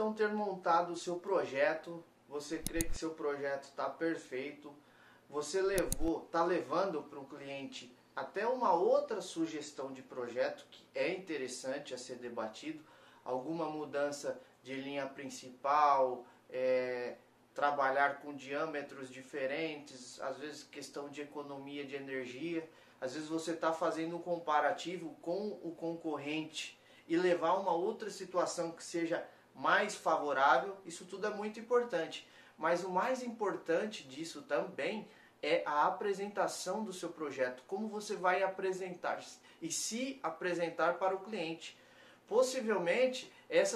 então ter montado o seu projeto, você crê que seu projeto está perfeito, você está levando para o cliente até uma outra sugestão de projeto que é interessante a ser debatido, alguma mudança de linha principal, trabalhar com diâmetros diferentes, às vezes questão de economia de energia, às vezes você está fazendo um comparativo com o concorrente e levar uma outra situação que seja mais favorável, isso tudo é muito importante. Mas o mais importante disso também é a apresentação do seu projeto, como você vai apresentar e se apresentar para o cliente. Possivelmente,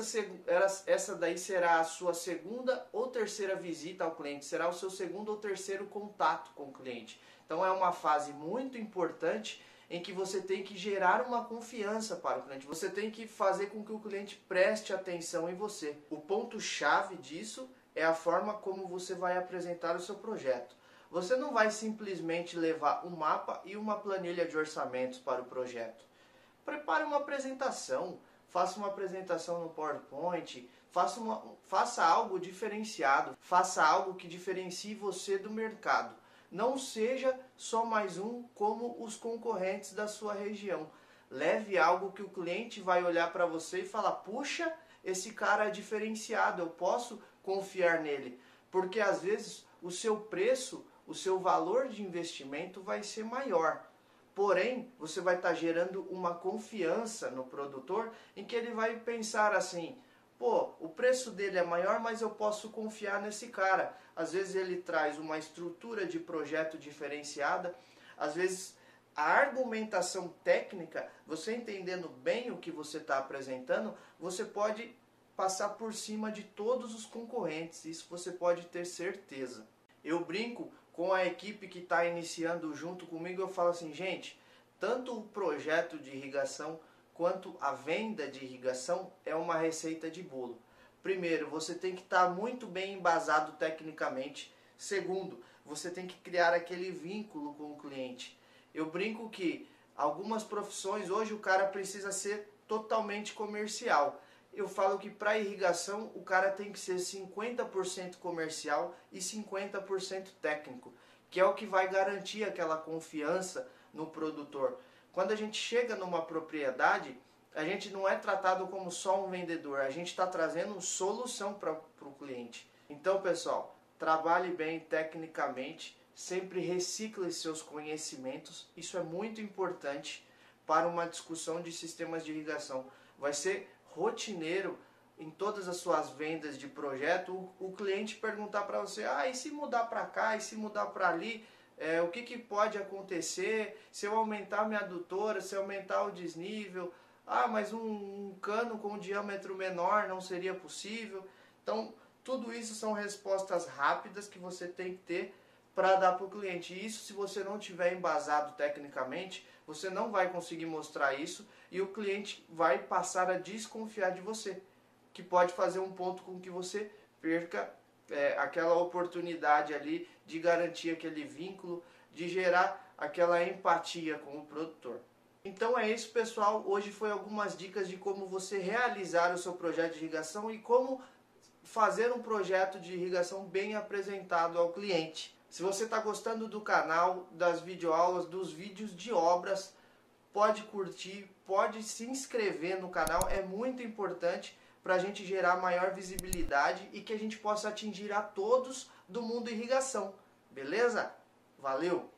essa daí será a sua segunda ou terceira visita ao cliente, será o seu segundo ou terceiro contato com o cliente. Então é uma fase muito importante em que você tem que gerar uma confiança para o cliente. Você tem que fazer com que o cliente preste atenção em você. O ponto-chave disso é a forma como você vai apresentar o seu projeto. Você não vai simplesmente levar um mapa e uma planilha de orçamentos para o projeto. Prepare uma apresentação, faça uma apresentação no PowerPoint, faça algo diferenciado, faça algo que diferencie você do mercado. Não seja só mais um como os concorrentes da sua região. Leve algo que o cliente vai olhar para você e falar: puxa, esse cara é diferenciado, eu posso confiar nele. Porque às vezes o seu preço, o seu valor de investimento vai ser maior. Porém, você vai estar gerando uma confiança no produtor em que ele vai pensar assim: pô, o preço dele é maior, mas eu posso confiar nesse cara. Às vezes ele traz uma estrutura de projeto diferenciada, às vezes a argumentação técnica, você entendendo bem o que você está apresentando, você pode passar por cima de todos os concorrentes, isso você pode ter certeza. Eu brinco com a equipe que está iniciando junto comigo, eu falo assim: gente, tanto o projeto de irrigação quanto a venda de irrigação é uma receita de bolo. Primeiro, você tem que estar muito bem embasado tecnicamente. Segundo, você tem que criar aquele vínculo com o cliente. Eu brinco que algumas profissões hoje o cara precisa ser totalmente comercial. Eu falo que para irrigação o cara tem que ser 50% comercial e 50% técnico, que é o que vai garantir aquela confiança no produtor. Quando a gente chega numa propriedade, a gente não é tratado como só um vendedor, a gente está trazendo solução para o cliente. Então, pessoal, trabalhe bem tecnicamente, sempre recicle seus conhecimentos, isso é muito importante para uma discussão de sistemas de irrigação. Vai ser rotineiro em todas as suas vendas de projeto o cliente perguntar para você: e se mudar para cá, e se mudar para ali, o que pode acontecer se eu aumentar minha adutora, se eu aumentar o desnível, mas um cano com diâmetro menor não seria possível. Então tudo isso são respostas rápidas que você tem que ter para dar para o cliente. E isso, se você não tiver embasado tecnicamente, você não vai conseguir mostrar isso e o cliente vai passar a desconfiar de você, que pode fazer um ponto com que você perca aquela oportunidade ali de garantir aquele vínculo, de gerar aquela empatia com o produtor. Então é isso, pessoal. Hoje foi algumas dicas de como você realizar o seu projeto de irrigação e como fazer um projeto de irrigação bem apresentado ao cliente. Se você está gostando do canal, das videoaulas, dos vídeos de obras, pode curtir, pode se inscrever no canal, é muito importante para a gente gerar maior visibilidade e que a gente possa atingir a todos do mundo irrigação. Beleza? Valeu!